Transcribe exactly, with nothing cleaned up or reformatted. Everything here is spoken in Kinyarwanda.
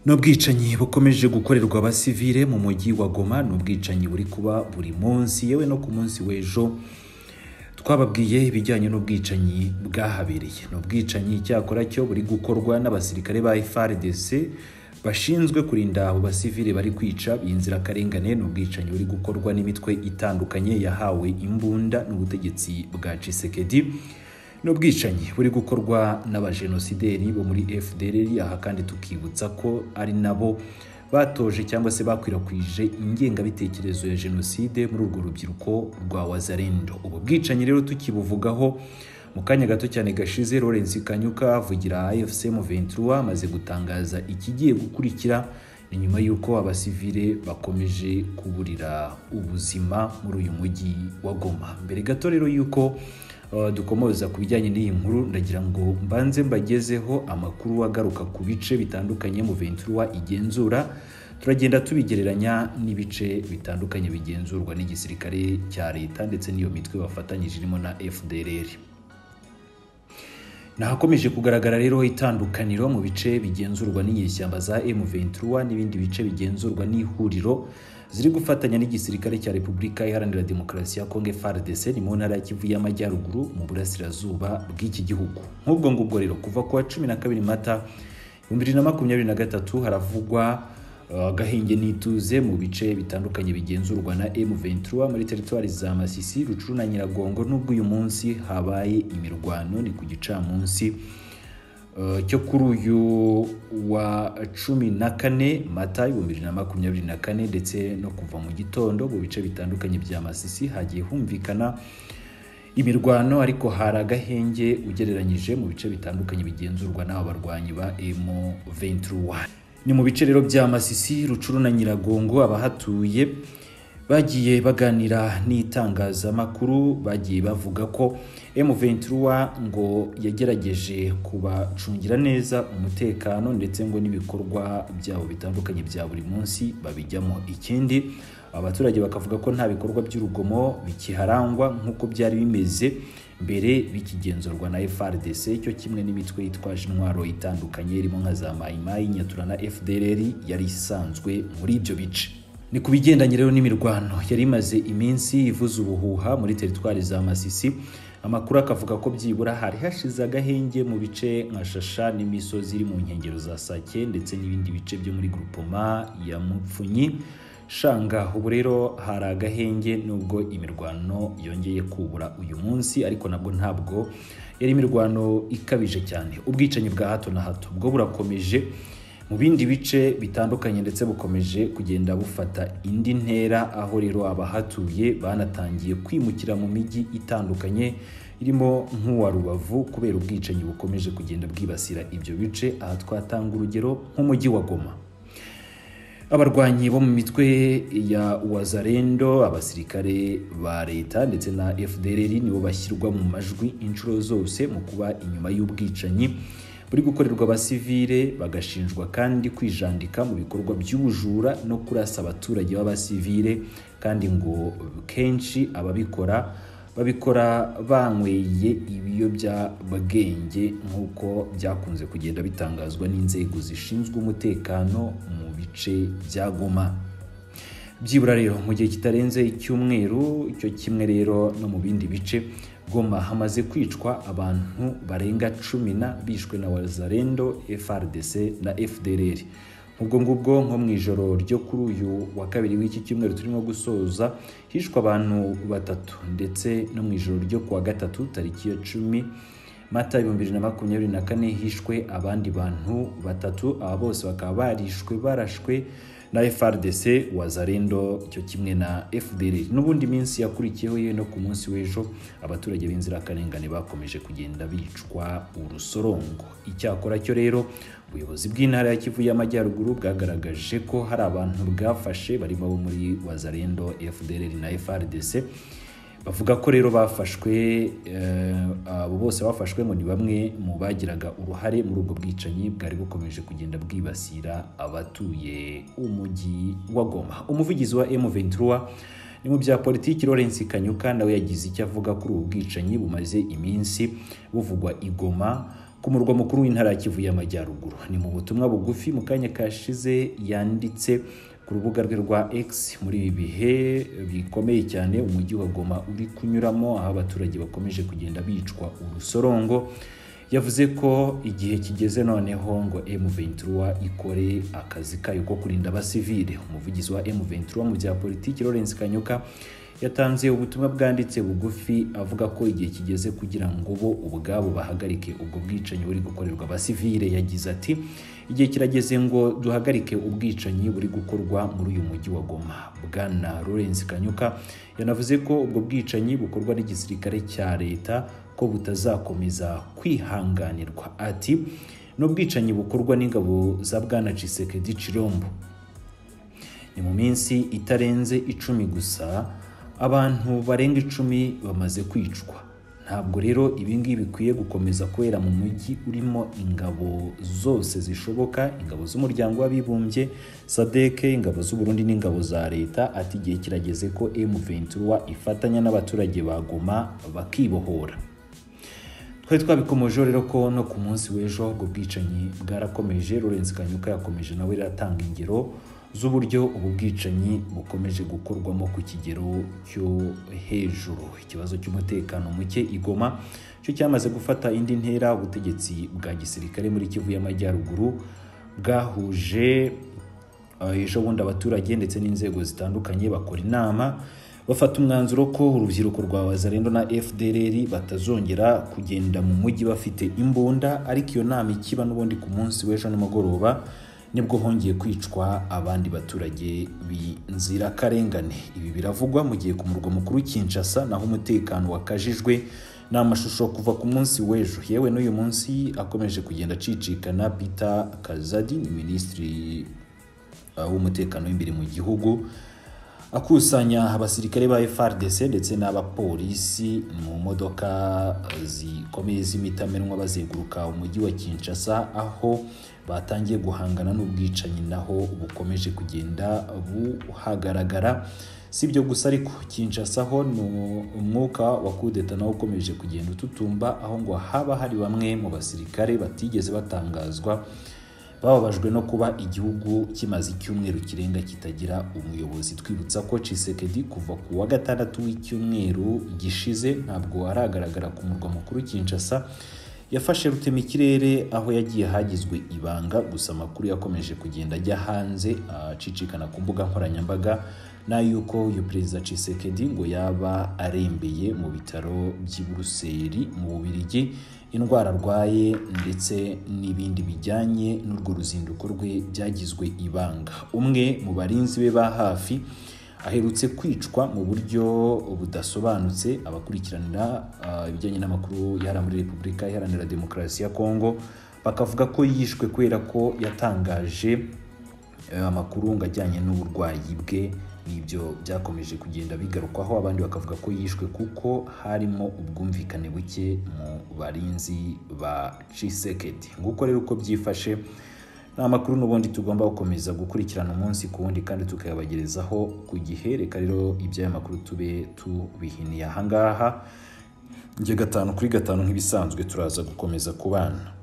N'ubwicanyi bukomeje gukorerwa abasivile mu mujyi wa Goma, n'ubwicanyi buri kuba buri munsi, yewe no ku munsi w'ejo twababwiye ibijyanye n'ubwicanyi bwahabereye. N'ubwicanyi cyakora cyo buri gukorwa n'abasirikare ba F A R D C bashinzwe kurinda abo basivile bari kwica inzira karengane. N'ubwicanyi buri gukorwa n'imitwe itandukanye yahawe imbunda n'ubutegetsi bwa Tshisekedi. N'ubwicanyi buri gukorwa n'abajenosideri bo muri F D L R. Aha kandi tukibutsa ko ari nabo batoje cyangwa se bakwirakwije ingengabitekerezo ya jenoside muri urwo rubyiruko rwa Wazalendo. Ubu bwicanyi rero tukibuvugaho mu kanya gato cyane gashize, Lawrence Kanyuka avugira A F C M vingt-trois amaze gutangaza ikigiye gukurikira ni nyuma yuko abasivile bakomeje kuburira ubuzima muri uyu mujyi wa Goma. Mbere gato rero yuko Uh, dukomoza ku bijyanye n'iyi nkuru, ndagira ngo mbanze mbagezeho amakuru agaruka ku bice bitandukanye mu vingt-trois igenzura. Turagenda tubigereranya n'ibice bitandukanye bigenzurwa n'igisirikare cya leta ndetse n'iyo mitwe bafatanyije irimo na F D L R. Nahakomeje kugaragara rero itandukaniro mu bice bigenzurwa n'inyeshyamba za M vingt-trois n'ibindi bice bigenzurwa n'ihuriro ziri gufatanya n'igisirikare cya Repubulika Iharanira Demokarasi ya Kongo F A R D C ni mu ntara ya Kivu y'Amajyaruguru mu burasirazuba bw'iki gihugu. Nk'ubwo ngubwo rero kuva ku wa cumi na kabiri Mata bibiri na makumyabiri na gatatu haravugwa agahenge uh, n'ituze mu bice bitandukanye bigenzurwa na M vingt-trois muri teritwari za Masisi, Rucuru na Nyiragongo. Nubwo uyu munsi habaye imirwano ni ku gicamunsi Uh, cyo kuri uyu wa cumi na kane Mata bibiri na makumyabiri na kane, ndetse no kuva mu gitondo mu bice bitandukanye bya Masisi hagiye humvikana imirwano, ariko hari agahenge ugereranyije mu bice bitandukanye bigenzurwa n'aba barwanyi ba M vingt-trois. Ni mu bice rero bya Masisi, Rucuru na Nyiragongo abahatuye bagiye baganira n'itangazamakuru, bagiye bavuga ko M vingt-trois ngo yagerageje kubacungira neza umutekano ndetse ngo n'ibikorwa byabo bitandukanye bya buri munsi babijyamo. Ikindi abaturage bakavuga ko nta bikorwa by'urugomo bikiharangwa nk'uko byari bimeze mbere bikigenzurwa na F A R D C, cyo kimwe n'imitwe yitwaje intwaro itandukanye irimo nka za Mai Mai, Nyatura na F D L R yari isanzwe muri ibyo bice. Ni kubigendanye rero n'imirwano yari imaze iminsi ivuza ubuhuha muri teritwari za Masisi. Amakuru akavuga ko byibura hari hashize agahenge mu bice nka Shasha n'imisozi iri mu nkengero za Sake ndetse n'ibindi bice byo muri groupement ya Mupfunyi Shanga. Ubu rero hari agahenge nubwo imirwano yongeye kubura uyu munsi, ariko nabwo ntabwo yari imirwano ikabije cyane. Ubwicanyi bwa hato na hato bwo burakomeje mu bindi bice bitandukanye ndetse bukomeje kugenda bufata indi ntera, aho rero abahatuye banatangiye kwimukira mu mijyi itandukanye irimo nk'uwa Rubavu kubera ubwicanyi bukomeje kugenda bwibasira ibyo bice. Aha twatanga urugero nk'umujyi wa Goma. Abarwanyi bo mu mitwe ya Wazalendo, abasirikare ba leta ndetse na F D L R nibo bashyirwa mu majwi inshuro zose mu kuba inyuma y'ubwicanyi buri gukorerwa abasivile, bagashinjwa kandi kwijandika mu bikorwa by'ubujura no kurasa abaturage b'abasivile, kandi ngo kenshi ababikora babikora banyweye ibiyobyabwenge nk'uko byakunze kugenda bitangazwa n'inzego zishinzwe umutekano mu bice bya Goma. Byibura rero mu gihe kitarenze icyumweru cyo kimwe rero no mu bindi bice Goma hamaze kwicwa abantu barenga cumi na bishwe na Wazalendo, F A R D C na F D L R. Ubwo ngubwo nko mu ijoro ryo kuri uyu wa kabiri w'iki cyumweru turimo gusoza hishwe abantu batatu, ndetse no mu ijoro ryo kuwa gatatu tariki ya cumi Mata bibiri na makumyabiri na kane hishwe abandi bantu batatu. Aba bose bakaba barishwe barashwe na F A R D C, Wazalendo cyo kimwe na F D L R. N'ubundi minsi yakurikiyeho ye no ku munsi w'ejo abaturage b'inzirakarengane bakomeje kugenda bicwa urusorongo. Icyakora cyo rero ubuyobozi bw'intara ya Kivu y'Amajyaruguru bwagaragaje ko hari abantu bwafashe barimo bo muri Wazalendo, F D L R na F A R D C. Bavuga ko rero bafashwe abo bose bafashwe ngo ni bamwe mu bagiraga uruhare muri ubwo bwicanyi bwari bukomeje kugenda bwibasira abatuye umujyi wa Goma. Umuvugizi wa M vingt-trois ni mu bya politiki Lawrence Kanyuka nawe yagize icyo avuga kuri ubu bwicanyi bumaze iminsi buvugwa i Goma ku murwa mukuru w'intara ya Kivu y'Amajyaruguru. Ni mu butumwa bugufi mu kanya kashize yanditse ku rubuga rwe rwa X. Muri ibi bihe bikomeye cyane umujyi wa Goma uri kunyuramo, aho abaturage bakomeje kugenda bicwa urusorongo, yavuze ko igihe kigeze noneho ngo M vingt-trois ikore akazi kayo ko kurinda abasivile. Umuvugizi wa M vingt-trois mu bya politiki Lawrence Kanyuka yatanze ubutumwa bwanditse bugufi avuga ko igihe kigeze kugira ngo bo ubwabo bahagarike ubwo bwicanyi buri gukorerwa abasivile. Yagize ati igihe kirageze ngo duhagarike ubwicanyi buri gukorwa muri uyu mujyi wa Goma. Bwana Lawrence Kanyuka yanavuze ko ubwo bwicanyi bukorwa n'igisirikare cya leta ko butazakomeza kwihanganirwa. Ati n'ubwicanyi bukorwa n'ingabo za Bwana Tshisekedi Chilombo. Ni mu minsi itarenze icumi gusa abantu barenga icumi bamaze kwicwa. Ntabwo rero ibingibi bikwiye gukomeza kwera mu mujyi urimo ingabo zose zishoboka, ingabo z'umuryango w'abibumbye, SADC, ingabo z'u Burundi n'ingabo za leta. Ati igihe kirageze ko M vingt-trois ifatanya n'abaturage ba Goma bakibohora. Twari twabikomoje rero ko no ku munsi w'ejo ubwo bwicanyi bwarakomeje. Lawrence Kanyuka yakomeje nawe ratanga ingero z'uburyo ubu bwicanyi bukomeje gukorwamo ku kigero cyo hejuru. Ikibazo cy'umutekano muke igoma cyo cyamaze gufata indi ntera. Ubutegetsi bwa gisirikare muri Kivu y'Amajyaruguru bwahuje ejo bundi abaturage ndetse n'inzego zitandukanye bakora inama, bafata umwanzuro ko urubyiruko rwa Wazalendo na F D L R batazongera kugenda mu mujyi bafite imbunda. Ariko iyo nama ikiba n'ubundi ku munsi w'ejo nimugoroba nibwo hongeye kwicwa abandi baturage b'inzira karengane. Ibi biravugwa mu gihe ku murwa mukuru Kinshasa naho umutekano wakajijwe n'amashusho kuva ku munsi w'ejo. Yewe n'uyu munsi akomeje kugenda cicikana. Peter Kazadi ni minisitiri w'umutekano w'imbere mu gihugu, akusanya abasirikare ba F A R D C ndetse n'abapolisi mu modoka zikomeye z'imitamenwa bazeguruka umujyi wa Kinshasa, aho batangiye guhangana n'ubwicanyi naho bukomeje kugenda buhagaragara. Si byo gusa ariko Kinshasa ho umwuka wa kudeta nawo ukomeje kugenda ututumba, aho ngo haba hari bamwe mu basirikare batigeze batangazwa bababajwe no kuba igihugu kimaze icyumweru kirenga kitagira umuyobozi. Twibutsa ko Tshisekedi kuva ku wa gatandatu w'icyumweru gishize ntabwo aragaragara ku murwa mukuru Kinshasa. Yafashe rutemikirere aho yagiye hagizwe ibanga, gusa amakuru yakomeje kugenda ajya hanze acicikana ku mbuga nkoranyambaga na yuko uyu perezida Tshisekedi ngo yaba arembeye mu bitaro by'i Buruseli mu Bubiligi, indwara arwaye ndetse n'ibindi bijyanye n'urwo ruzinduko rwe byagizwe ibanga. Umwe mu barinzi be ba hafi aherutse kwicwa mu buryo budasobanutse. Abakurikiranira uh, ibijyanye n'amakuru yara muri Repubulika Iharanira Demokarasi ya Kongo bakavuga ko yishwe kubera ko yatangaje uh, amakuru ngajyanye n'uburwayi bwe. Nibyo byakomeje kugenda bigarukwaho, abandi bakavuga ko yishwe kuko harimo ubwumvikane buke mu barinzi ba Tshisekedi. Nguko rero uko byifashe na makuru n'ubundi tugomba gukomeza gukurikirana umunsi ku wundi kandi tukayabagerezaho ku gihe. Reka rero ibya makuru tube tubihiniye ahangaha. Nge gatanu kuri gatanu nk'ibisanzwe turaza gukomeza kubana.